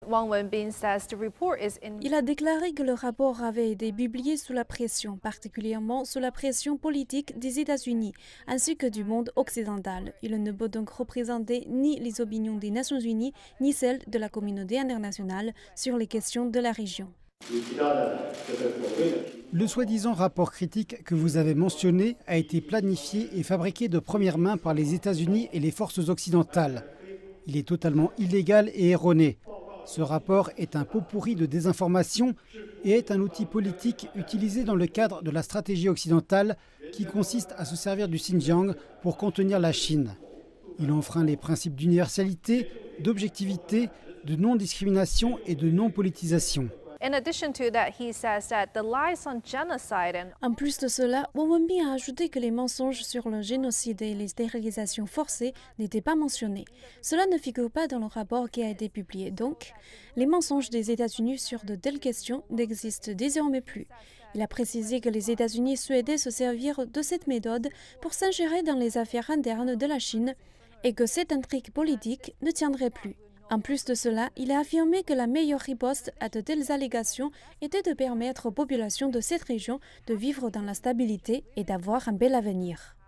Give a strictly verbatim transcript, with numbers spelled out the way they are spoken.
Il a déclaré que le rapport avait été publié sous la pression, particulièrement sous la pression politique des États-Unis, ainsi que du monde occidental. Il ne peut donc représenter ni les opinions des Nations Unies, ni celles de la communauté internationale sur les questions de la région. Le soi-disant rapport critique que vous avez mentionné a été planifié et fabriqué de première main par les États-Unis et les forces occidentales. Il est totalement illégal et erroné. Ce rapport est un pot pourri de désinformation et est un outil politique utilisé dans le cadre de la stratégie occidentale qui consiste à se servir du Xinjiang pour contenir la Chine. Il enfreint les principes d'universalité, d'objectivité, de non-discrimination et de non-politisation. En plus de cela, Wang Wenbin a ajouté que les mensonges sur le génocide et les stérilisations forcées n'étaient pas mentionnés. Cela ne figure pas dans le rapport qui a été publié. Donc, les mensonges des États-Unis sur de telles questions n'existent désormais plus. Il a précisé que les États-Unis souhaitaient se servir de cette méthode pour s'ingérer dans les affaires internes de la Chine et que cette intrigue politique ne tiendrait plus. En plus de cela, il a affirmé que la meilleure riposte à de telles allégations était de permettre aux populations de cette région de vivre dans la stabilité et d'avoir un bel avenir.